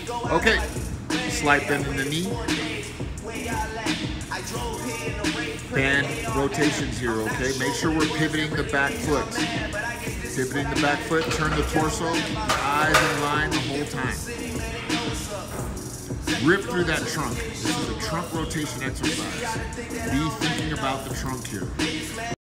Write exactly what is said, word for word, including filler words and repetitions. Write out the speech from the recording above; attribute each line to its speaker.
Speaker 1: Okay, slight bend in the knee. Band rotations here, okay? Make sure we're pivoting the back foot. Pivoting the back foot, turn the torso, eyes in line the whole time. Rip through that trunk. This is a trunk rotation exercise. Be thinking about the trunk here.